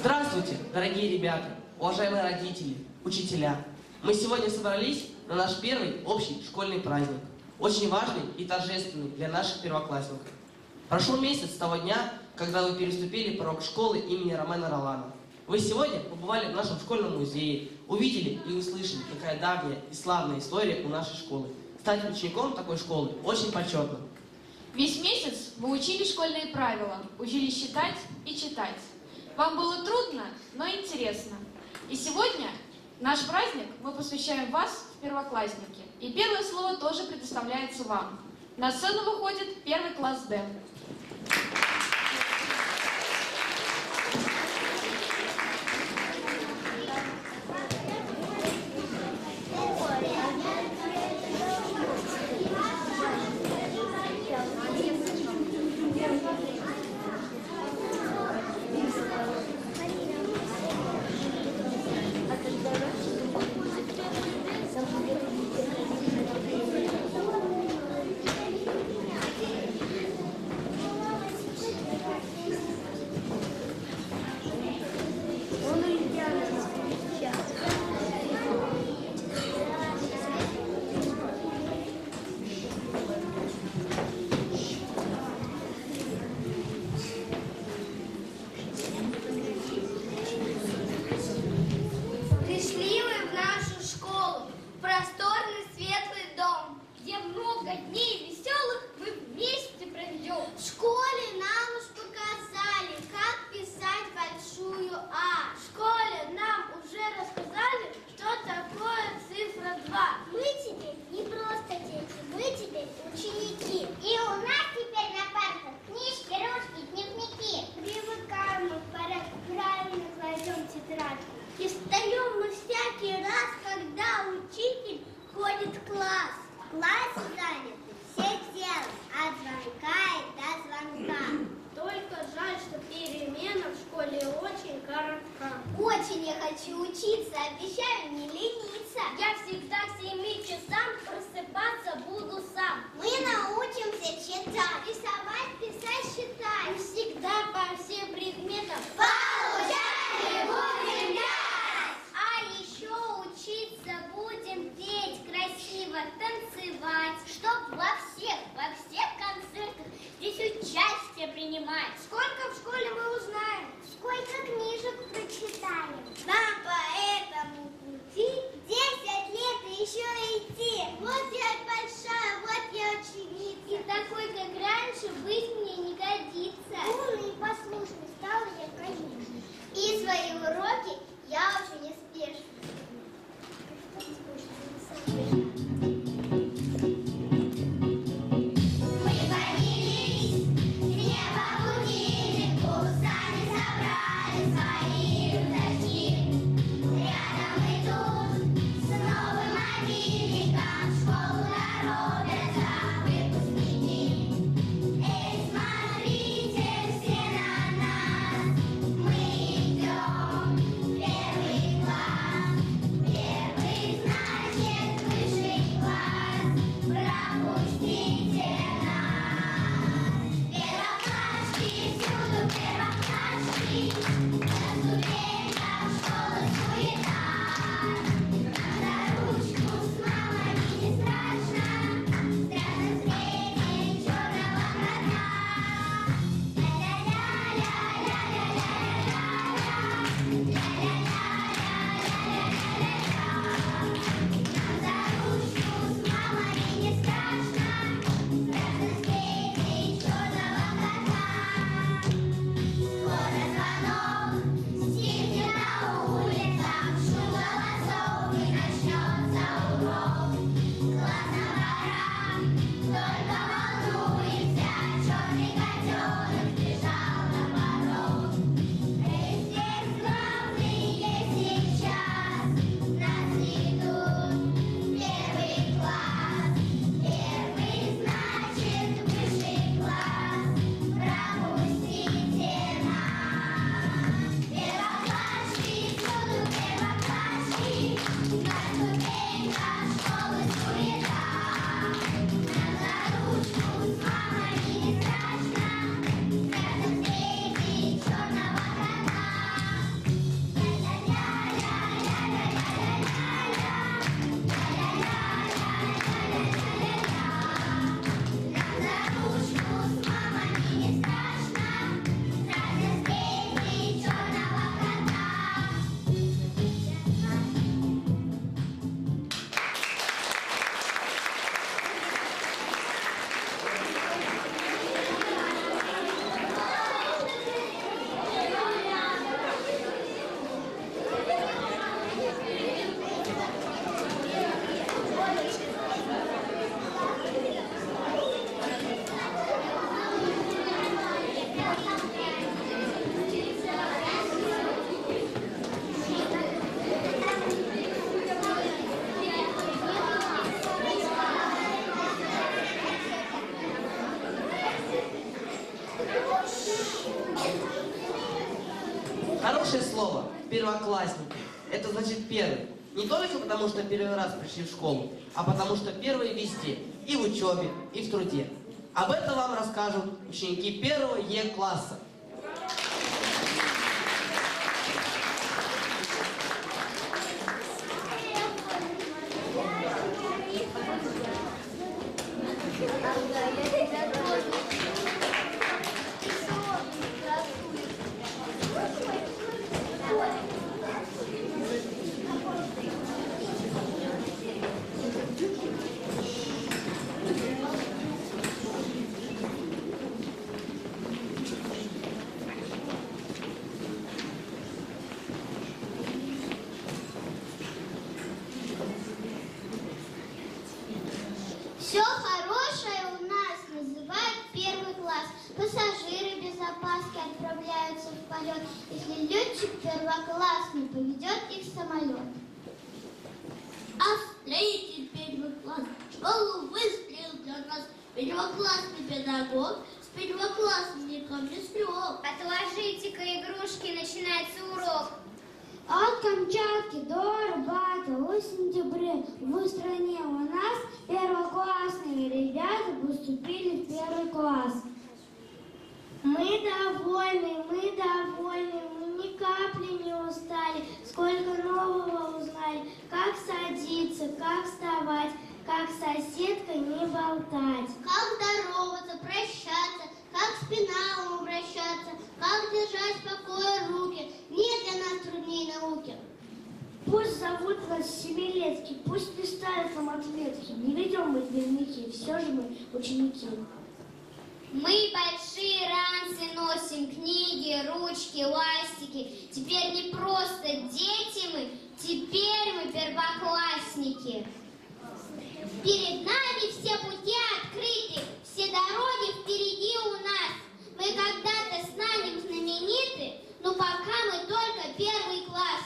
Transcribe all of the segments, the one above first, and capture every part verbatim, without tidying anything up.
Здравствуйте, дорогие ребята, уважаемые родители, учителя. Мы сегодня собрались на наш первый общий школьный праздник. Очень важный и торжественный для наших первоклассников. Прошел месяц с того дня, когда вы переступили порог школы имени Ромена Ролана. Вы сегодня побывали в нашем школьном музее, увидели и услышали, какая давняя и славная история у нашей школы. Стать учеником такой школы очень почетно. Весь месяц вы учили школьные правила, учились считать и читать. Вам было трудно, но интересно. И сегодня наш праздник мы посвящаем вас в первоклассники. И первое слово тоже предоставляется вам. На сцену выходит первый класс Д. И встаем мы всякий раз, когда учитель ходит в класс. В классе заняты все делом, от звонка и до звонка. Только жаль, что перемена в школе очень коротка. Очень я хочу учиться, обещаю не лениться. Я всегда к семи часам просыпаться буду сам. Мы научимся читать, рисовать, писать, считать. И всегда по всем предметам получали будем пять. А еще учиться будем петь красиво, танцевать. Чтоб во всех, во всех концертах здесь участие принимать. Сколько в школе мы узнаем, сколько книжек прочитаем. Нам по этому пути десять лет еще идти. Вот я большая, вот я ученица. И такой, как раньше, быть мне не годится. Хорошее слово «первоклассники». Это значит первый. Не только потому, что первый раз пришли в школу, а потому что первые везде. И в учебе, и в труде. Об этом вам расскажут ученики первого Е-класса. Все хорошее у нас называют первый класс. Пассажиры без опаски отправляются в полет, если летчик первоклассный поведет их самолет. А строитель первый класс школу выстроил для нас. Первоклассный педагог с первоклассником не строг. Отложите-ка игрушки, начинается урок. От Камчатки до Арбата в сентябре в стране у нас первоклассные ребята поступили в первый класс. Мы довольны, мы довольны, мы ни капли не устали, сколько нового узнали, как садиться, как вставать, как с соседкой не болтать. Как здороваться, прощаться, как спиналом обращаться, как держать в покое руки. Нет для нас трудней науки. Пусть зовут нас Семилетки, пусть не ставят нам ответки. Не ведем мы дневники, все же мы ученики. Мы большие ранцы носим, книги, ручки, ластики. Теперь не просто дети мы, теперь мы первоклассники. Перед нами все пути открыты, все дороги впереди у нас. Мы когда-то станем знамениты, но пока мы только первый класс.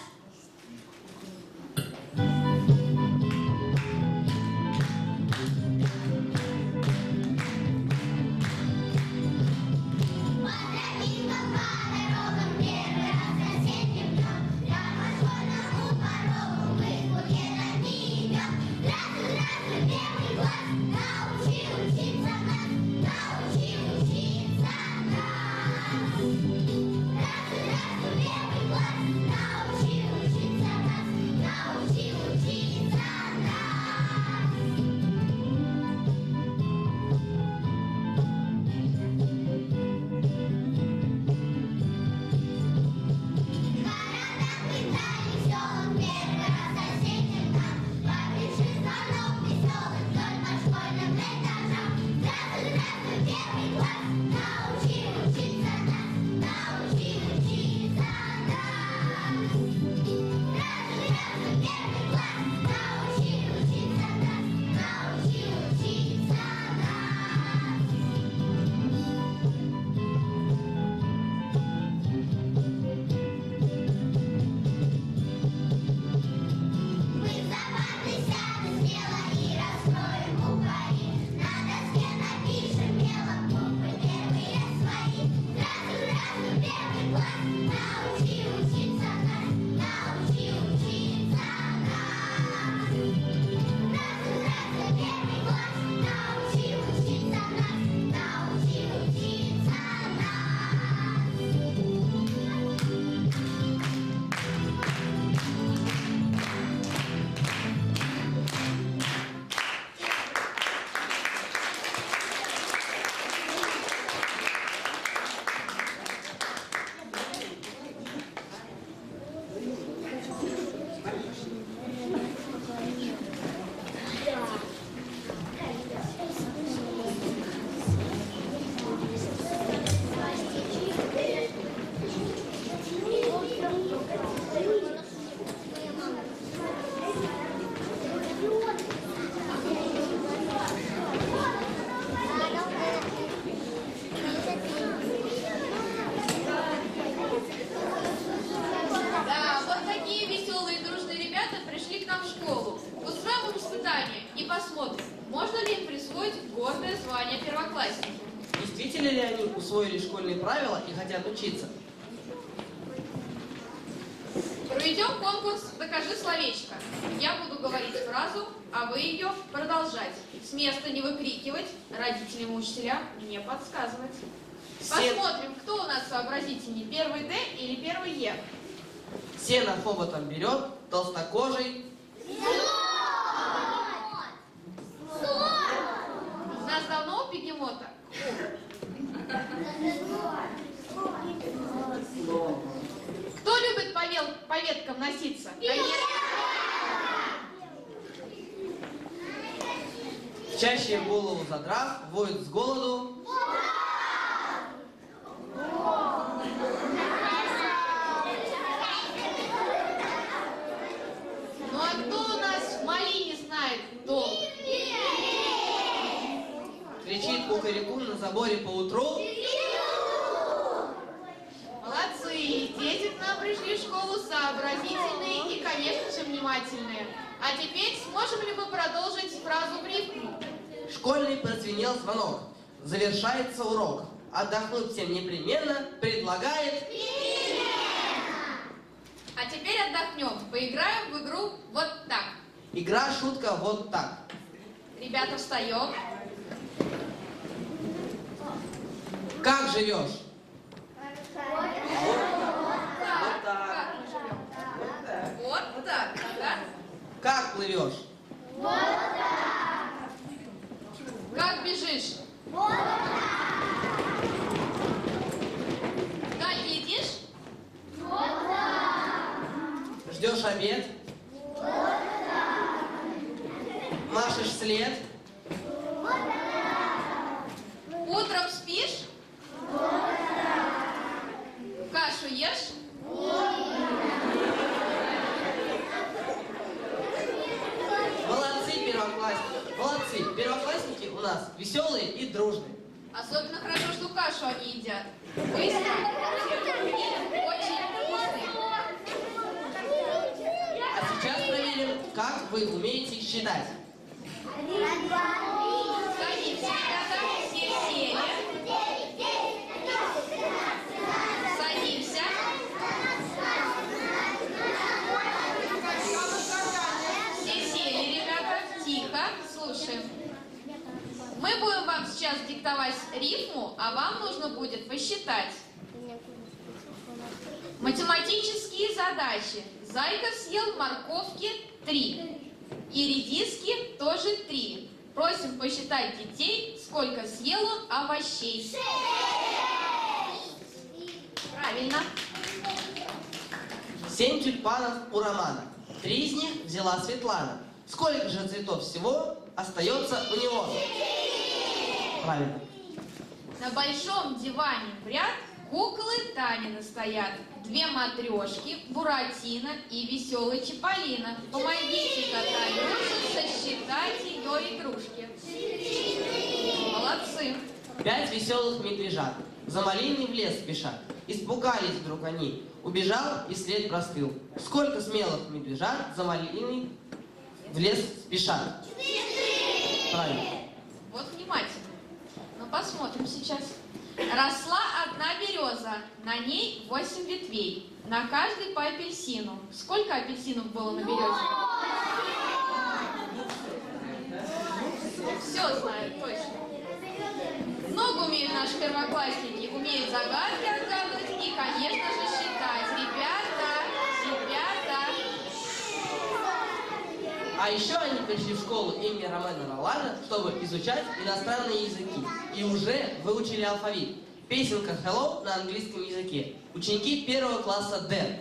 Действительно ли они усвоили школьные правила и хотят учиться? Проведем конкурс «Докажи словечко». Я буду говорить фразу, а вы ее продолжать. С места не выкрикивать, родителям и учителям не подсказывать. Все- Посмотрим, кто у нас сообразительней, первый Д или первый Е. Сено хоботом берет, толстокожий. У нас давно у бегемота? Кто любит по, вел- по веткам носиться? Конечно. Чаще голову задрав, воет с голоду. Ну а кто у нас в малине знает толк? Кричит кукареку на заборе поутру. Молодцы! Дети к нам пришли в школу сообразительные и, конечно же, внимательные. А теперь сможем ли мы продолжить фразу в рифму? Школьный прозвенел звонок. Завершается урок. Отдохнуть всем непременно предлагает. А теперь отдохнем. Поиграем в игру вот так. Игра, шутка, вот так. Ребята, встаем. Как живешь? Так, как мы живем? Вот так, да? Как плывешь? Как бежишь? Как едешь? Ждешь обед? Машешь след? Утром спишь? Кашу ешь? Молодцы, первоклассники. Молодцы. Первоклассники у нас веселые и дружные. Особенно хорошо, что кашу они едят. Быстро и очень вкусные. А сейчас проверим, как вы умеете считать. Садимся, ребята, все сели. Садимся. Все сели, ребята. Тихо, слушаем. Мы будем вам сейчас диктовать рифму, а вам нужно будет посчитать. Математические задачи. Зайка съел морковки три. И редиски тоже три. Просим посчитать детей, сколько съел он овощей. Правильно. Семь тюльпанов у Романа. Три из них взяла Светлана. Сколько же цветов всего остается у него? Правильно. На большом диване в ряд куклы Танины стоят. Две матрешки, Буратино и веселый Чиполлино. Помогите-ка Танюше сосчитать ее игрушки. Молодцы. Пять веселых медвежат за малиной в лес спешат. Испугались вдруг они. Убежал и след простыл. Сколько смелых медвежат за малиной в лес спешат? Правильно. Вот внимательно. Ну, посмотрим сейчас. Росла одна береза, на ней восемь ветвей, на каждой по апельсину. Сколько апельсинов было на березе? Все знают, точно. Много умеют наши первоклассники, умеют загадки отгадывать и, конечно же, считать. Ребята, ребята. А еще они пришли в школу имени Ромена Ролана, чтобы изучать иностранные языки. И уже выучили алфавит. Песенка «Hello» на английском языке. Ученики первого класса Д.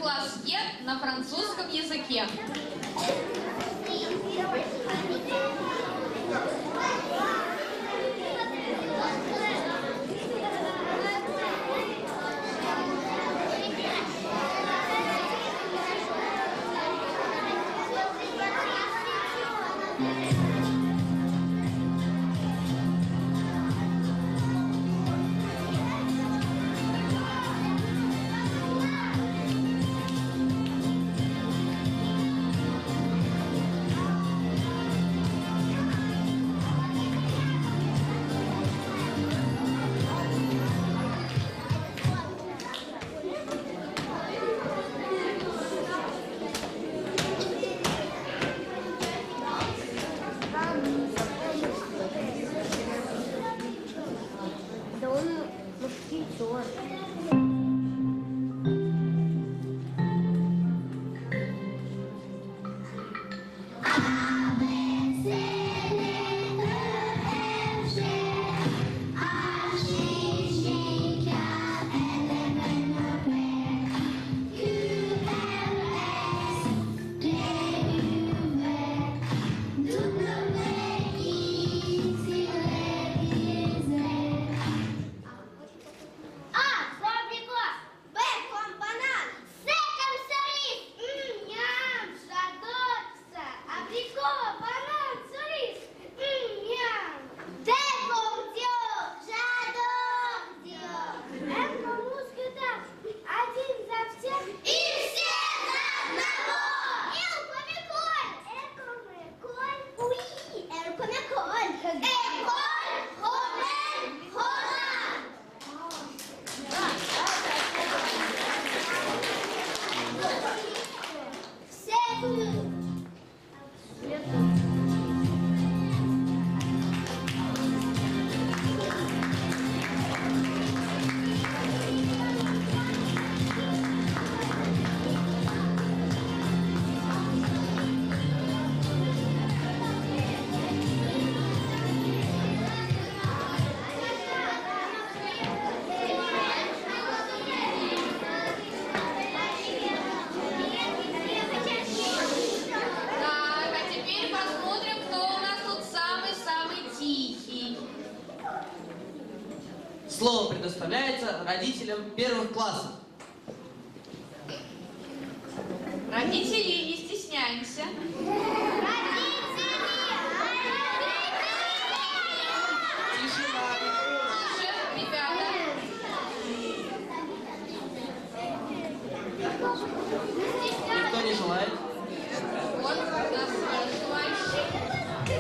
класс Е на французском языке. Да он москвичок. Слово предоставляется родителям первых классов. Родители, не стесняемся. Тишина. Тише, ребята. Никто не желает? Вот у нас желающий.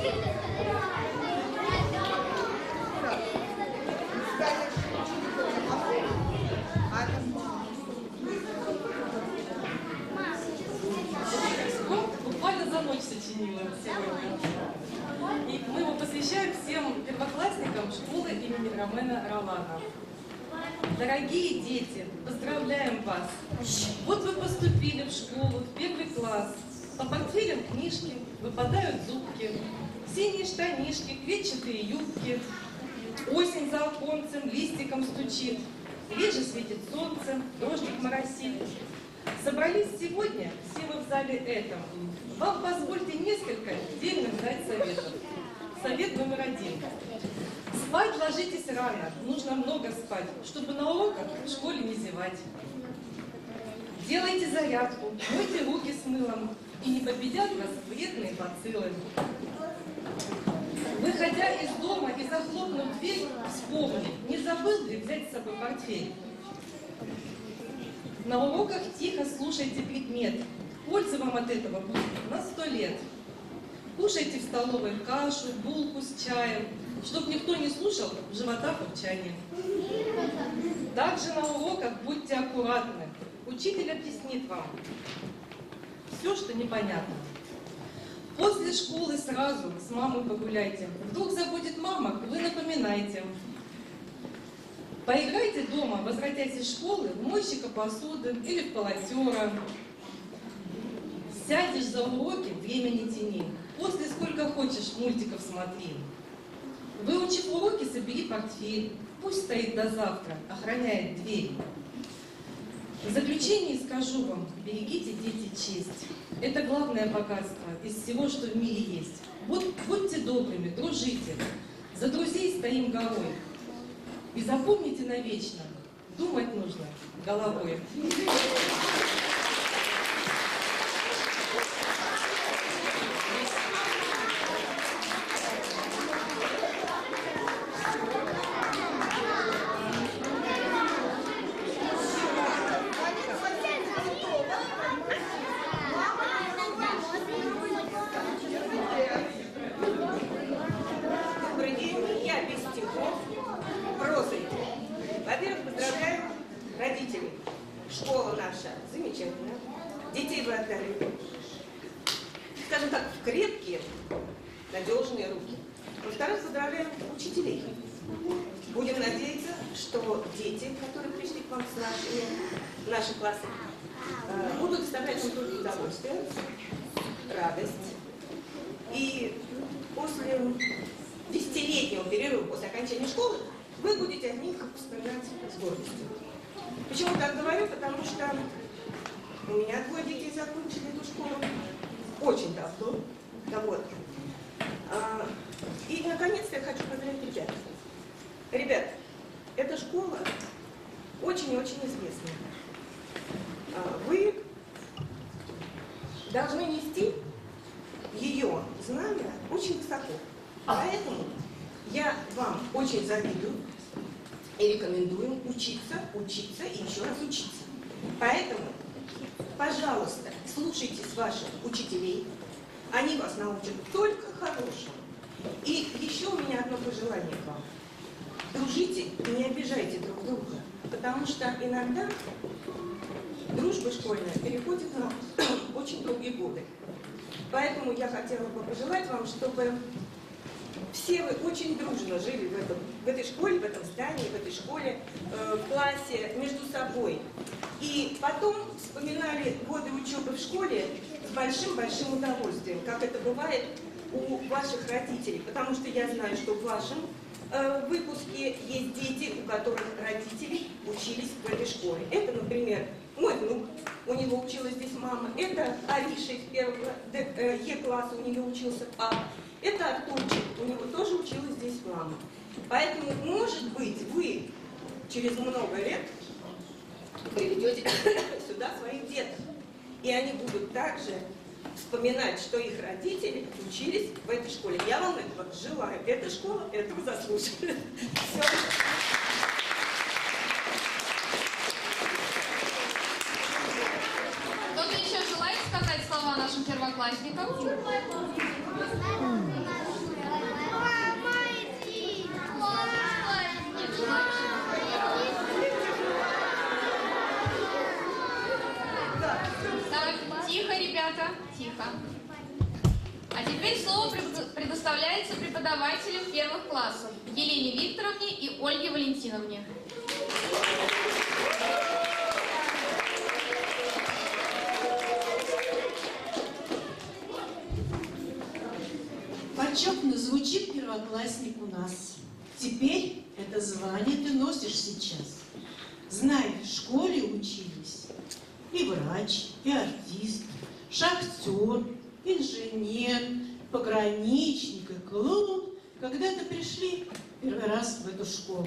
Буквально за ночь сочинила сегодня. И мы его посвящаем всем первоклассникам школы имени Ромена Ролана. Дорогие дети, поздравляем вас! Вот вы поступили в школу, в первый класс. По портфелям книжки, выпадают зубки, синие штанишки, клетчатые юбки. Осень за оконцем листиком стучит, реже светит солнце, дождик моросит. Собрались сегодня все вы в зале этом. Вам позвольте несколько дельных дать советов. Совет номер один. Спать ложитесь рано, нужно много спать, чтобы на уроках в школе не зевать. Делайте зарядку, мойте руки с мылом, и не победят вас вредные бациллы. Выходя из дома и захлопнув дверь, вспомни, не забыл ли взять с собой портфель. На уроках тихо слушайте предмет. Пользы вам от этого будет на сто лет. Кушайте в столовой кашу, булку с чаем, чтоб никто не слушал в животах урчания. Также на уроках будьте аккуратны. Учитель объяснит вам все, что непонятно. После школы сразу с мамой погуляйте. Вдруг забудет мама, вы напоминайте. Поиграйте дома, возвратясь из школы, в мойщика посуды или в полотера. Сядешь за уроки, время не тяни. После сколько хочешь мультиков смотри. Выучив уроки, собери портфель. Пусть стоит до завтра, охраняет дверь. В заключение скажу вам, берегите, дети, честь. Это главное богатство из всего, что в мире есть. Вот, будьте добрыми, дружите. За друзей стоим горой. И запомните навечно, думать нужно головой. Добрый день, я без стихов, прозой. Во-первых, поздравляю родителей. Школа наша замечательная. Детей вы отдали, скажем так, в крепкие, надежные руки. Во-вторых, поздравляю учителей. Будем надеяться, что дети, которые пришли к вам с нашими, наши классы, будут доставлять вам только удовольствие, радость. И после десятилетнего перерыва, после окончания школы, вы будете о них вспоминать с гордостью. Почему так говорю? Потому что у меня двое детей закончили эту школу очень давно. Да вот. А, и, наконец-то, я хочу поздравить ребят. Ребят, эта школа очень и очень известная. А, вы должны нести ее знания очень высоко. Поэтому я вам очень завидую и рекомендую учиться, учиться и еще раз учиться. Поэтому, пожалуйста, слушайтесь ваших учителей. Они вас научат только хорошему. И еще у меня одно пожелание к вам. Дружите и не обижайте друг друга. Потому что иногда дружба школьная переходит на очень долгие годы. Поэтому я хотела бы пожелать вам, чтобы все вы очень дружно жили в, этом, в этой школе, в этом здании, в этой школе, э, в классе, между собой. И потом вспоминали годы учебы в школе с большим-большим удовольствием, как это бывает у ваших родителей. Потому что я знаю, что в вашем э, выпуске есть дети, у которых родители учились в этой школе. Это, например, мой внук, у него училась здесь мама. Это Ариша из первого Е-класса, у нее учился папа. Это Артурчик, у него тоже училась здесь мама. Поэтому, может быть, вы через много лет приведете сюда своих деток. И они будут также вспоминать, что их родители учились в этой школе. Я вам этого желаю. Эта школа этого заслуживает. Все. Кто-то еще желает сказать слова нашим первоклассникам? Так, тихо, ребята, тихо. А теперь слово предоставляется преподавателям первых классов Елене Викторовне и Ольге Валентиновне. Почетно звучит первоклассник у нас. Теперь это звание ты носишь сейчас. Знай, в школе учились и врач, и артист, шахтер, инженер, пограничник и клоун когда-то пришли первый раз в эту школу.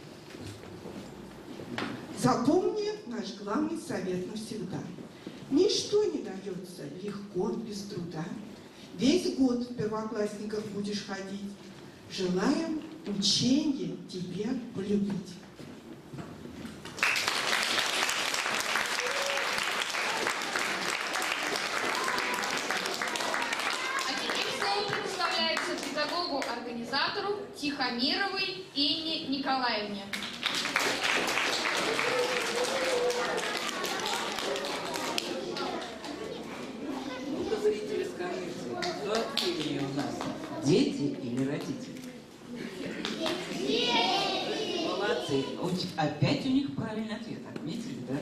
Запомни наш главный совет навсегда. Ничто не дается легко, без труда. Весь год в первоклассниках будешь ходить. Желаем ученье тебе полюбить. А теперь слово предоставляется педагогу-организатору Тихомировой Инне Николаевне. Ну-ка, зрители, скажите, кто активнее у нас? Дети или родители? Дети! Молодцы. Опять у них правильный ответ. Отметили, да?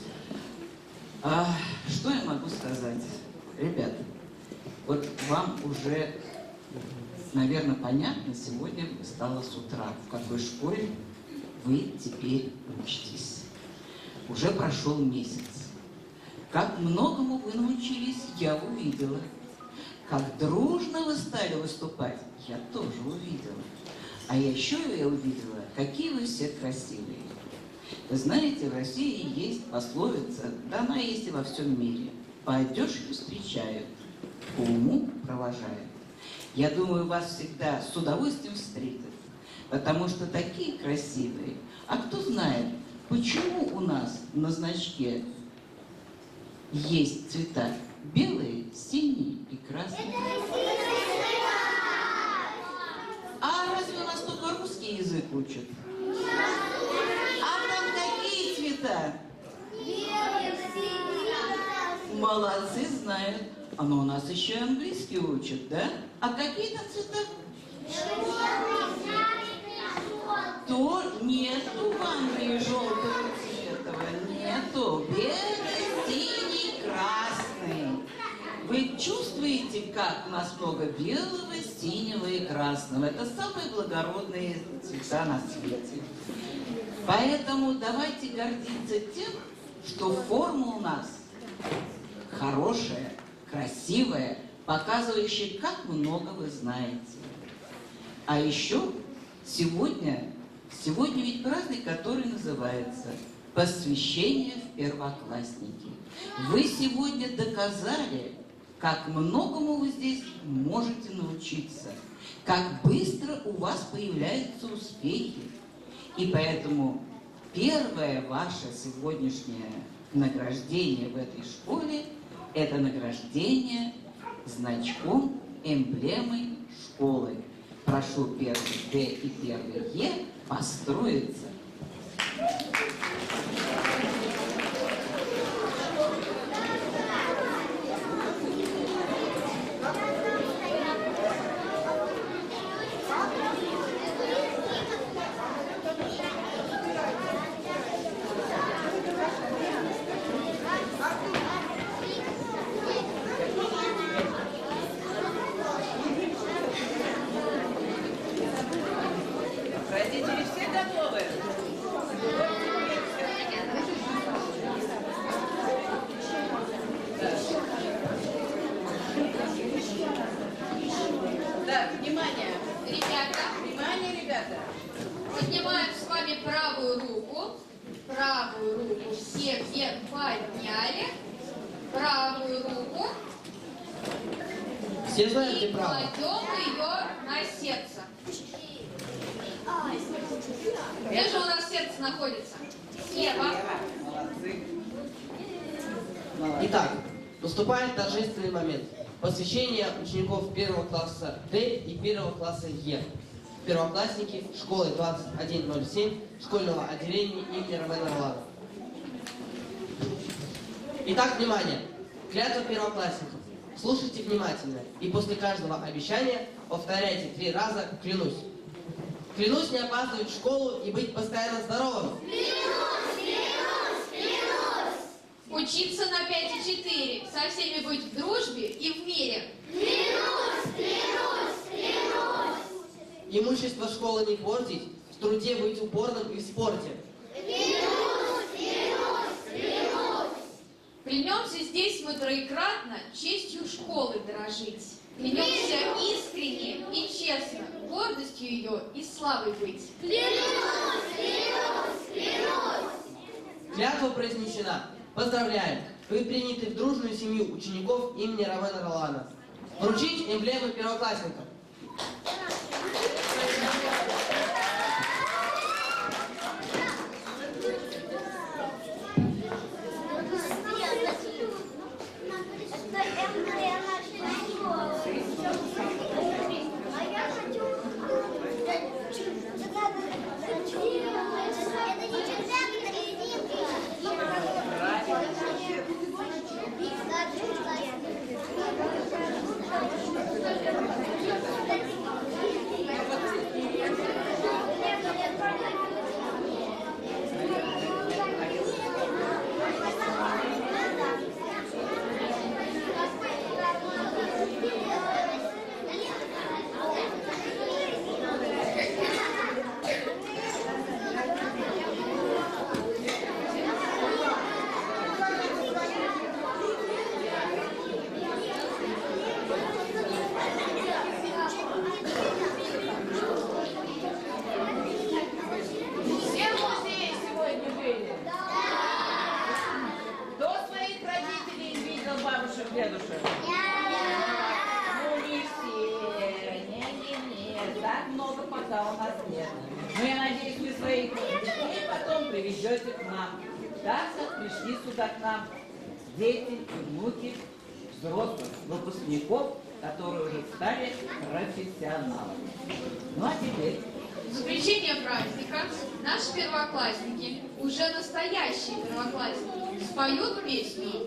А, что я могу сказать? Ребята, вот вам уже, наверное, понятно, сегодня стало с утра, в какой школе вы теперь учитесь. Уже прошел месяц. Как многому вы научились, я увидела. Как дружно вы стали выступать, я тоже увидела. А еще я увидела, какие вы все красивые. Вы знаете, в России есть пословица, да она есть и во всем мире. По одежке встречают, по уму провожают. Я думаю, вас всегда с удовольствием встретят, потому что такие красивые. А кто знает, почему у нас на значке есть цвета белые, синие и красные? А разве у нас только русский язык учат? А там какие цвета? Молодцы, знают. А но у нас еще и английский учат, да? А какие там цвета? То нету в Англии желтого цвета, нету. Белый, синий, красный. Вы чувствуете, как у нас много белого, синего и красного? Это самые благородные цвета на свете. Поэтому давайте гордиться тем, что форма у нас хорошая, красивая, показывающая, как много вы знаете. А еще сегодня, сегодня ведь праздник, который называется «Посвящение в первоклассники». Вы сегодня доказали, как многому вы здесь можете научиться, как быстро у вас появляются успехи. И поэтому первое ваше сегодняшнее награждение в этой школе – это награждение значком, эмблемой школы. Прошу первый Д и первый Е построиться. Родители все готовы? Так, внимание. Ребята, Внимание, ребята. поднимаем с вами правую руку. Правую руку все вверх подняли. Правую руку. Все знают, И где право? кладем ее на сердце. Где же у нас сердце находится? Слева. Молодцы. Итак, наступает торжественный момент. Посвящение учеников первого класса Д и первого класса Е. Первоклассники школы двадцать один ноль семь школьного отделения имени Ромена Ролана. Итак, внимание! Клятва первоклассников. Слушайте внимательно и после каждого обещания повторяйте три раза «клянусь». Клянусь не опаздывать в школу и быть постоянно здоровым. Учиться на пять и четыре. Со всеми быть в дружбе и в мире. Имущество школы не портить, в труде быть упорным и в спорте. Клянемся здесь мы троекратно честью школы дорожить. Клянемся искренне и честно, гордостью ее и славой быть. Клятва произнесена. Поздравляем! Вы приняты в дружную семью учеников имени Ромена Ролана. Вручить эмблемы первоклассников. Thank you. бабушек, дедушек? Ну, не все. Не-не-не. Так много пока у нас нет. Но я надеюсь, вы своих детей потом привезете к нам. Так как пришли сюда к нам дети и внуки взрослых выпускников, которые уже стали профессионалами. Ну а теперь... В заключение праздника наши первоклассники, уже настоящие первоклассники, споют песню.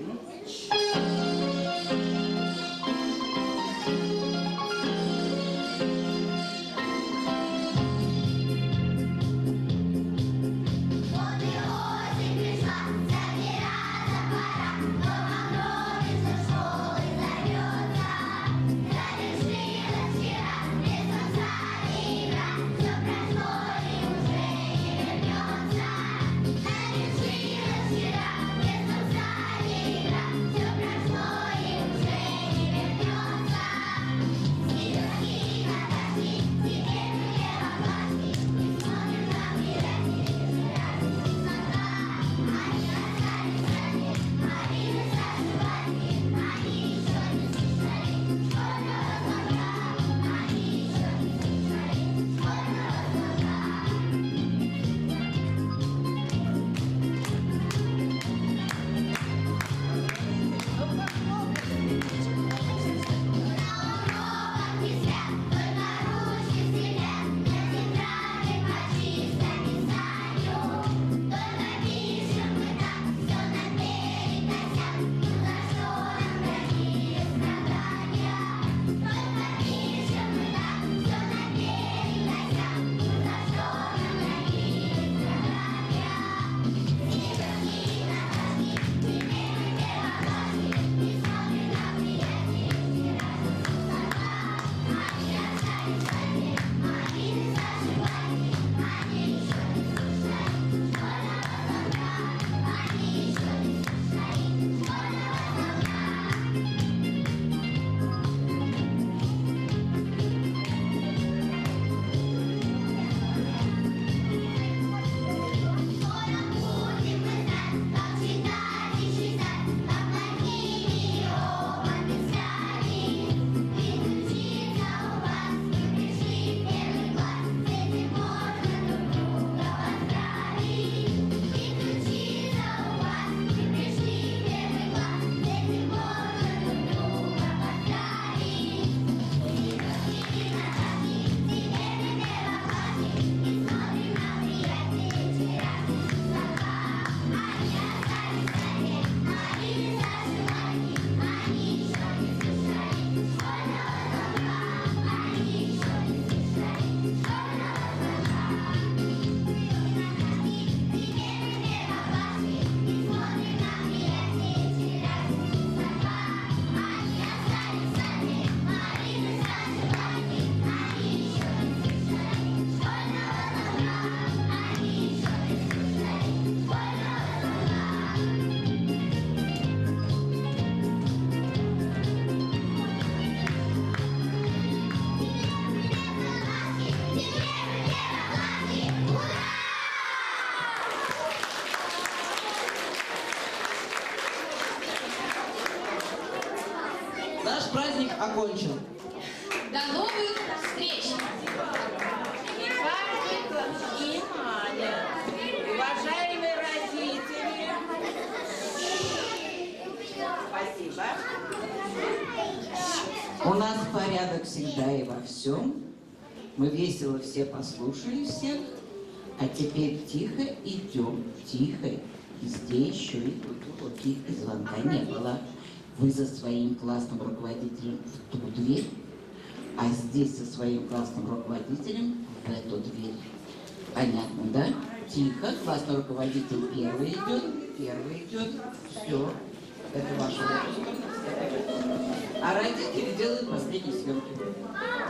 Наш праздник окончен. До новых встреч! Внимание! Уважаемые родители! Спасибо. У нас порядок всегда и во всем. Мы весело все послушали всех. А теперь тихо идем, тихо. Здесь еще идут уроки, и звонка не было. Вы за своим классным руководителем в ту дверь, а здесь со своим классным руководителем в эту дверь. Понятно, да? Тихо, классный руководитель первый идет, первый идет. Все, это ваше. А родители делают последние съемки.